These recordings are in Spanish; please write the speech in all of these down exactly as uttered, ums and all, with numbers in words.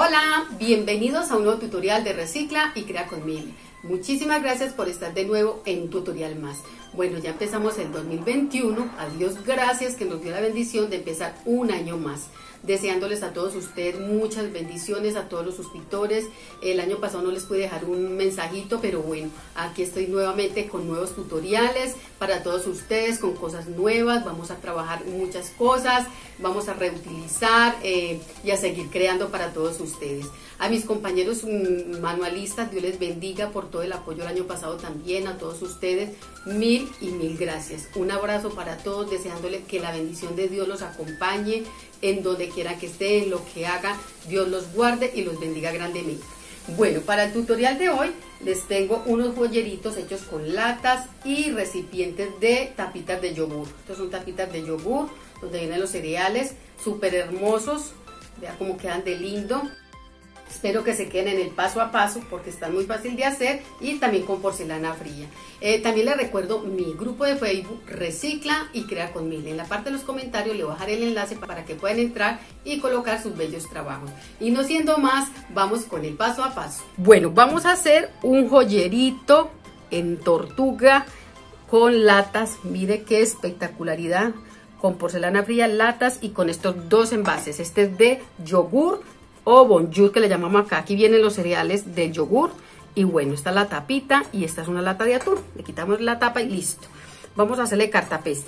Hola, bienvenidos a un nuevo tutorial de Recicla y Crea con Mili. Muchísimas gracias por estar de nuevo en un tutorial más. Bueno, ya empezamos el dos mil veintiuno, a Dios gracias que nos dio la bendición de empezar un año más. Deseándoles a todos ustedes muchas bendiciones, a todos los suscriptores. El año pasado no les pude dejar un mensajito, pero bueno, aquí estoy nuevamente con nuevos tutoriales para todos ustedes, con cosas nuevas. Vamos a trabajar muchas cosas, vamos a reutilizar eh, y a seguir creando para todos ustedes. A mis compañeros mmm, manualistas, Dios les bendiga por todo el apoyo el año pasado también, a todos ustedes, mil y mil gracias. Un abrazo para todos, deseándoles que la bendición de Dios los acompañe en donde quiera que estén, lo que hagan, Dios los guarde y los bendiga grandemente. Bueno, para el tutorial de hoy les tengo unos joyeritos hechos con latas y recipientes de tapitas de yogur. Estos son tapitas de yogur donde vienen los cereales, súper hermosos, vean cómo quedan de lindo. Espero que se queden en el paso a paso porque están muy fácil de hacer y también con porcelana fría. Eh, también les recuerdo mi grupo de Facebook Recicla y Crea con Mili. En la parte de los comentarios le voy a dejar el enlace para que puedan entrar y colocar sus bellos trabajos. Y no siendo más, vamos con el paso a paso. Bueno, vamos a hacer un joyerito en tortuga con latas. Mire qué espectacularidad, con porcelana fría, latas y con estos dos envases. Este es de yogur o bonjour, que le llamamos acá. Aquí vienen los cereales del yogur y bueno, esta es la tapita y esta es una lata de atún. Le quitamos la tapa y listo. Vamos a hacerle cartapesta.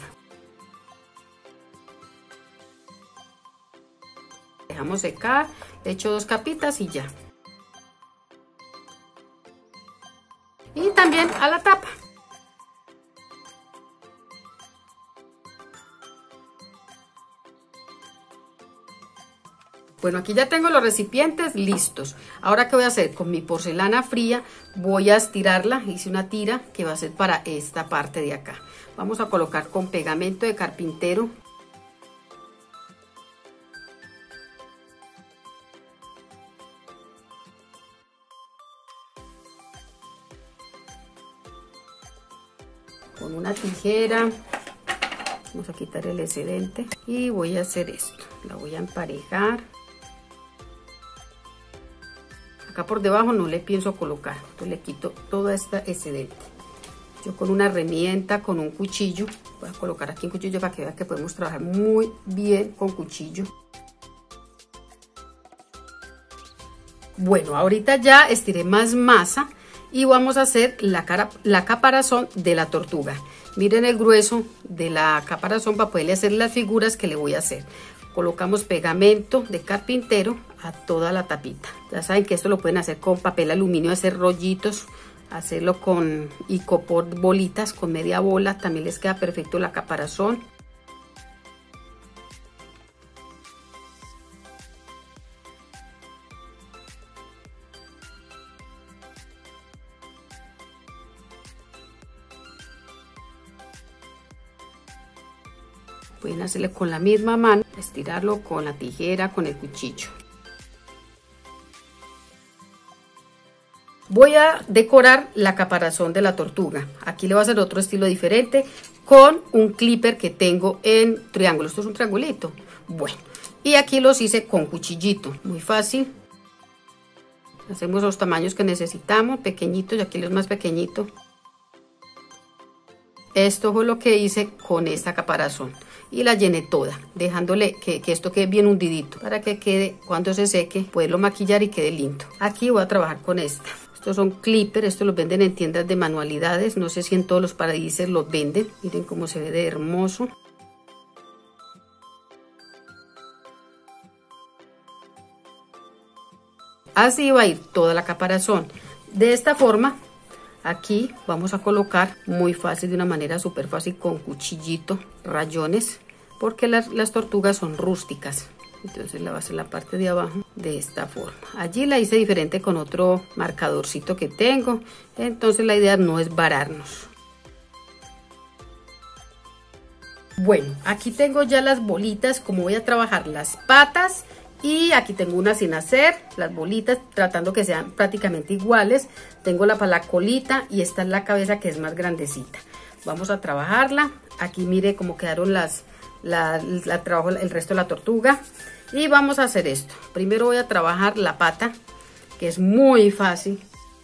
Dejamos secar, le echo dos capitas y ya. Y también a la tapa. Bueno, aquí ya tengo los recipientes listos. Ahora, ¿qué voy a hacer? Con mi porcelana fría voy a estirarla. Hice una tira que va a ser para esta parte de acá. Vamos a colocar con pegamento de carpintero. Con una tijera. Vamos a quitar el excedente. Y voy a hacer esto. La voy a emparejar. Acá por debajo no le pienso colocar, entonces le quito toda esta excedente. Yo con una herramienta, con un cuchillo, voy a colocar aquí un cuchillo para que vean que podemos trabajar muy bien con cuchillo. Bueno, ahorita ya estiré más masa y vamos a hacer la, cara, la caparazón de la tortuga. Miren el grueso de la caparazón para poderle hacer las figuras que le voy a hacer. Colocamos pegamento de carpintero a toda la tapita. Ya saben que esto lo pueden hacer con papel aluminio, hacer rollitos, hacerlo con icopor bolitas, con media bola, también les queda perfecto la caparazón. Pueden hacerle con la misma mano, estirarlo con la tijera, con el cuchillo. Voy a decorar la caparazón de la tortuga. Aquí le voy a hacer otro estilo diferente con un clipper que tengo en triángulo. Esto es un triangulito. Bueno, y aquí los hice con cuchillito. Muy fácil. Hacemos los tamaños que necesitamos, pequeñitos, y aquí los más pequeñitos. Esto fue lo que hice con esta caparazón y la llené toda, dejándole que, que esto quede bien hundidito para que quede, cuando se seque, poderlo maquillar y quede lindo. Aquí voy a trabajar con esta. Estos son clippers, estos los venden en tiendas de manualidades, no sé si en todos los paradisers los venden. Miren cómo se ve de hermoso. Así va a ir toda la caparazón. De esta forma, aquí vamos a colocar muy fácil, de una manera súper fácil, con cuchillito, rayones, porque las, las tortugas son rústicas. Entonces la va a hacer la parte de abajo de esta forma. Allí la hice diferente con otro marcadorcito que tengo. Entonces la idea no es vararnos. Bueno, aquí tengo ya las bolitas, como voy a trabajar las patas. Y aquí tengo una sin hacer, las bolitas, tratando que sean prácticamente iguales. Tengo la para la colita y esta es la cabeza, que es más grandecita. Vamos a trabajarla. Aquí mire cómo quedaron las, la, la trabajo el resto de la tortuga. Y vamos a hacer esto. Primero voy a trabajar la pata, que es muy fácil.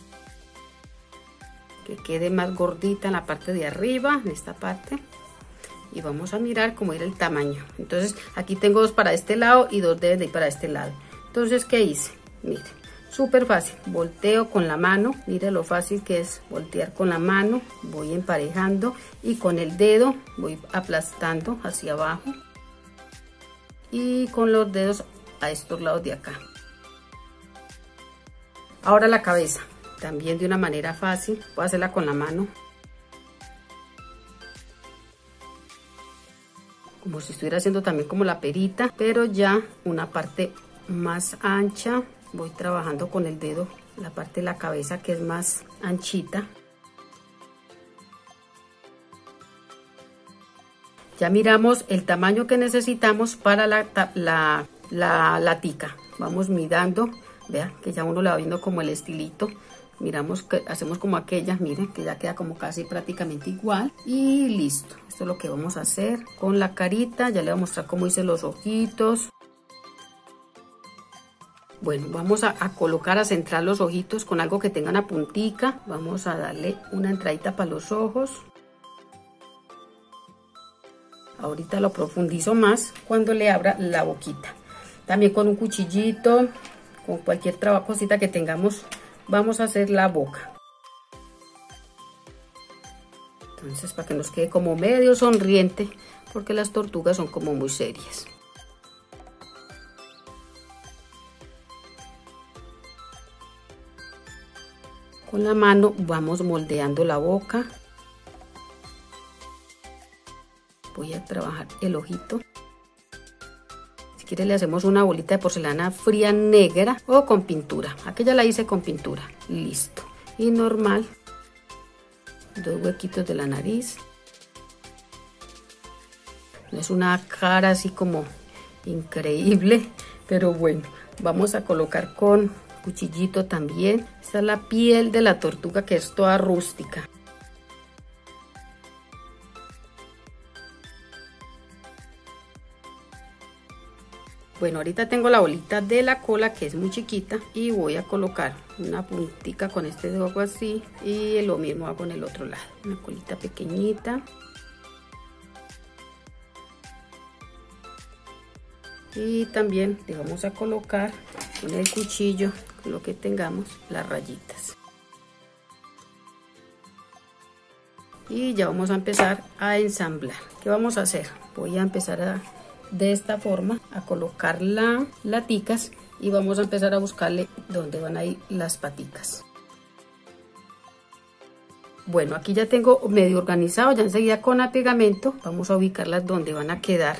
Que quede más gordita en la parte de arriba, en esta parte. Y vamos a mirar cómo era el tamaño. Entonces aquí tengo dos para este lado y dos deben de ir para este lado. Entonces, ¿qué hice? Miren, súper fácil. Volteo con la mano. Miren lo fácil que es voltear con la mano. Voy emparejando y con el dedo voy aplastando hacia abajo. Y con los dedos a estos lados de acá. Ahora la cabeza, también de una manera fácil, voy a hacerla con la mano. Como si estuviera haciendo también como la perita, pero ya una parte más ancha. Voy trabajando con el dedo la parte de la cabeza que es más anchita. Ya miramos el tamaño que necesitamos para la, la, la latica. Vamos mirando, vea que ya uno le va viendo como el estilito. Miramos que hacemos como aquella, miren que ya queda como casi prácticamente igual. Y listo, esto es lo que vamos a hacer con la carita. Ya le voy a mostrar cómo hice los ojitos. Bueno, vamos a, a colocar, a centrar los ojitos con algo que tenga una puntica. Vamos a darle una entradita para los ojos. Ahorita lo profundizo más cuando le abra la boquita. También con un cuchillito, con cualquier trabajo, cosita que tengamos, vamos a hacer la boca. Entonces, para que nos quede como medio sonriente, porque las tortugas son como muy serias. Con la mano vamos moldeando la boca. Voy a trabajar el ojito. Si quiere le hacemos una bolita de porcelana fría negra o con pintura. Aquella la hice con pintura. Listo. Y normal. Dos huequitos de la nariz. No es una cara así como increíble, pero bueno. Vamos a colocar con cuchillito también. Esta es la piel de la tortuga que es toda rústica. Bueno, ahorita tengo la bolita de la cola que es muy chiquita y voy a colocar una puntica con este dedo así y lo mismo hago en el otro lado. Una colita pequeñita. Y también le vamos a colocar con el cuchillo, con lo que tengamos, las rayitas. Y ya vamos a empezar a ensamblar. ¿Qué vamos a hacer? Voy a empezar a... de esta forma a colocar las laticas y vamos a empezar a buscarle dónde van a ir las paticas. Bueno, aquí ya tengo medio organizado, ya enseguida con el pegamento vamos a ubicarlas donde van a quedar.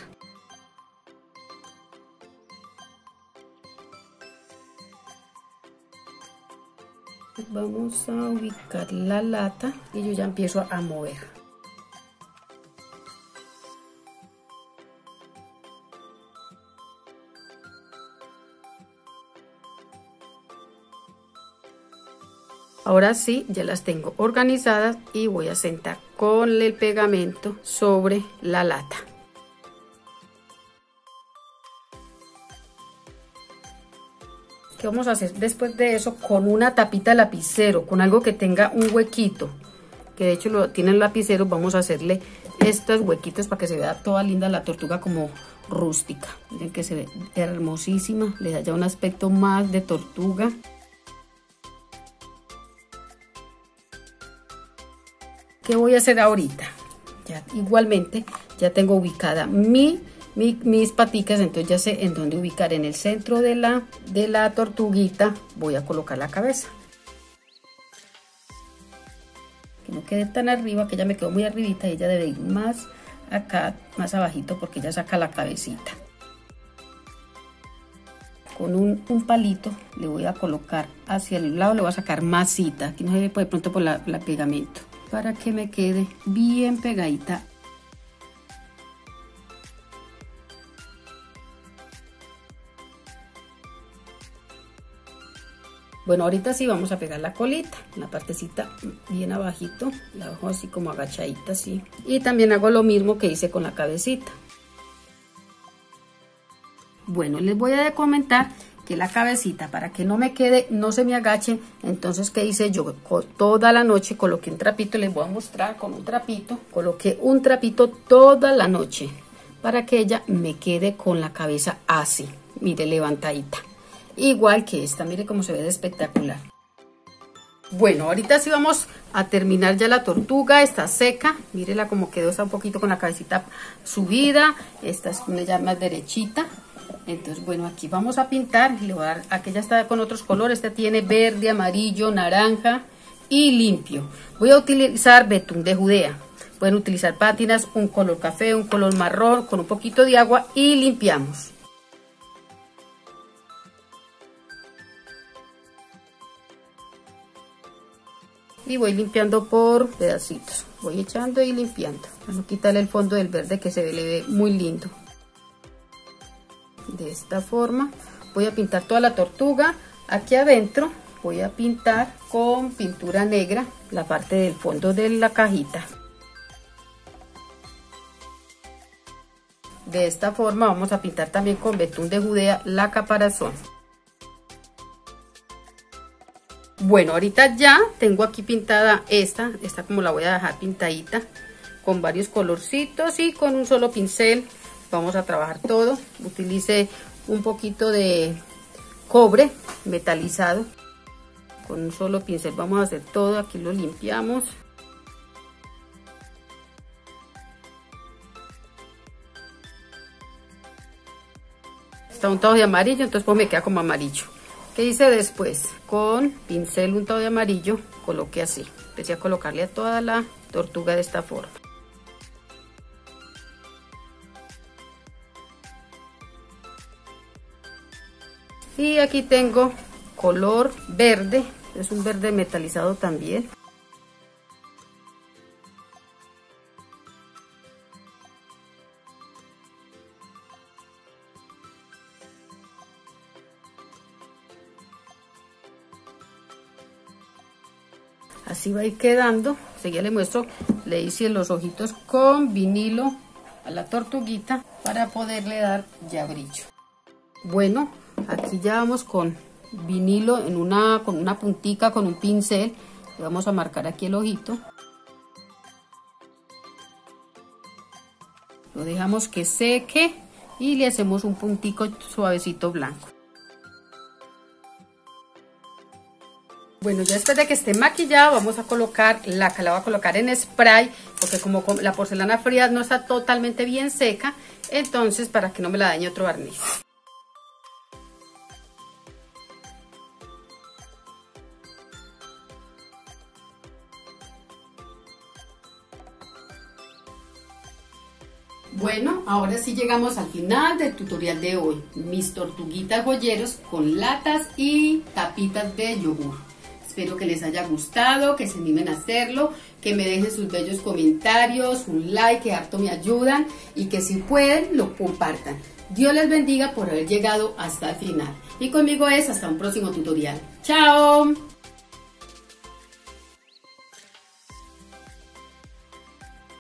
Vamos a ubicar la lata y yo ya empiezo a mover. Ahora sí, ya las tengo organizadas y voy a sentar con el pegamento sobre la lata. ¿Qué vamos a hacer después de eso? Con una tapita de lapicero, con algo que tenga un huequito, que de hecho lo tienen lapiceros, vamos a hacerle estos huequitos para que se vea toda linda la tortuga como rústica. Miren que se ve hermosísima, le da ya un aspecto más de tortuga. ¿Qué voy a hacer ahorita? Ya, igualmente ya tengo ubicada mi, mi, mis paticas, entonces ya sé en dónde ubicar. En el centro de la, de la tortuguita voy a colocar la cabeza. Que no quede tan arriba, que ella me quedó muy arribita y ella debe ir más acá, más abajito, porque ella saca la cabecita. Con un, un palito le voy a colocar hacia el lado, le voy a sacar masita. Aquí no se ve de pronto por la, la pegamento, para que me quede bien pegadita. Bueno, ahorita sí vamos a pegar la colita, la partecita bien abajito, la dejo así como agachadita así. Y también hago lo mismo que hice con la cabecita. Bueno, les voy a comentar que la cabecita, para que no me quede, no se me agache, entonces ¿qué hice yo? Toda la noche coloqué un trapito, les voy a mostrar con un trapito, coloqué un trapito toda la noche para que ella me quede con la cabeza así, mire, levantadita, igual que esta, mire cómo se ve de espectacular. Bueno, ahorita sí vamos a terminar ya la tortuga, está seca, mírela como quedó, está un poquito con la cabecita subida, esta es una ya más derechita. Entonces, bueno, aquí vamos a pintar, le voy a dar, aquella está con otros colores, esta tiene verde, amarillo, naranja y limpio. Voy a utilizar betún de Judea, pueden utilizar pátinas, un color café, un color marrón, con un poquito de agua y limpiamos. Y voy limpiando por pedacitos, voy echando y limpiando, para no quitarle el fondo del verde que se le ve muy lindo. De esta forma voy a pintar toda la tortuga. Aquí adentro voy a pintar con pintura negra la parte del fondo de la cajita. De esta forma vamos a pintar también con betún de Judea la caparazón. Bueno, ahorita ya tengo aquí pintada esta, esta como la voy a dejar pintadita con varios colorcitos y con un solo pincel. Vamos a trabajar todo. Utilice un poquito de cobre metalizado. Con un solo pincel vamos a hacer todo. Aquí lo limpiamos. Está untado de amarillo, entonces pues me queda como amarillo. ¿Qué hice después? Con pincel untado de amarillo, coloqué así. Empecé a colocarle a toda la tortuga de esta forma. Y aquí tengo color verde, es un verde metalizado también. Así va a ir quedando. Seguida le muestro, le hice los ojitos con vinilo a la tortuguita para poderle dar ya brillo. Bueno, aquí ya vamos con vinilo en una, con una puntica, con un pincel. Le vamos a marcar aquí el ojito. Lo dejamos que seque y le hacemos un puntico suavecito blanco. Bueno, ya después de que esté maquillado vamos a colocar la que la voy a colocar en spray, porque como la porcelana fría no está totalmente bien seca, entonces para que no me la dañe otro barniz. Bueno, ahora sí llegamos al final del tutorial de hoy. Mis tortuguitas joyeros con latas y tapitas de yogur. Espero que les haya gustado, que se animen a hacerlo, que me dejen sus bellos comentarios, un like, que harto me ayudan y que si pueden lo compartan. Dios les bendiga por haber llegado hasta el final. Y conmigo es hasta un próximo tutorial. ¡Chao!